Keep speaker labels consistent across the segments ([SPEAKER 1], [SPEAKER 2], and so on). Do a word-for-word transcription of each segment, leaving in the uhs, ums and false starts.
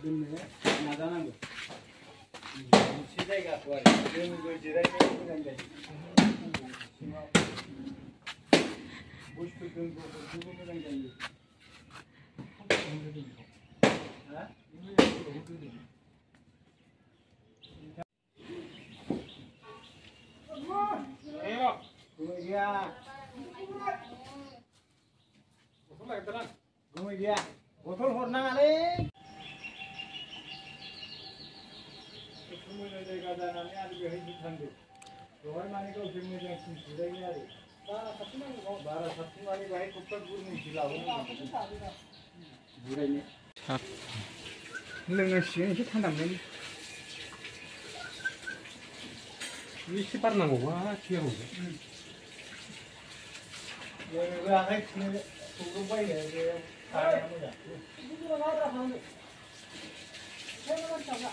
[SPEAKER 1] दोननो नाजानांगौ। मोनसे जायगाखौ आरो जोंबो जिरायनो मोजां जायो। सिङाव बुस्थु दोनग्राफोरखौबो मोजां जायो। हा? Gumi dia. Botol lagi tenan. Gumi dia. Botol horna ale. Semua jaga jalan ni ada behind ditanggu. Orang mana kau semua jangan singgah ni ada. Bara satu mana kau? Bara satu mana baik kupat buru ni silau. Buru ni. Lengan sini kita tanam ni. Ini si parna gua, siapa gua? Yang gua agak sini turun bayar dia kaya muda. Itu orang apa kamu? Saya mana coba?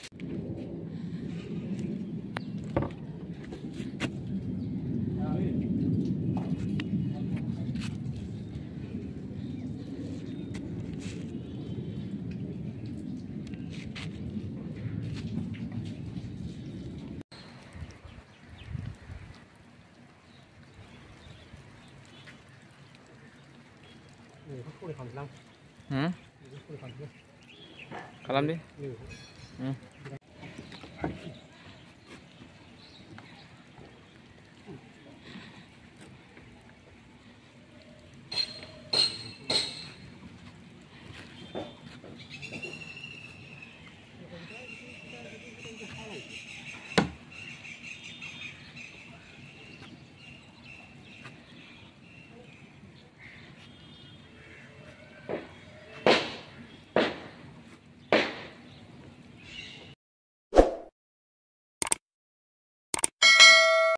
[SPEAKER 2] Hmm? Kalam deh. Hmm.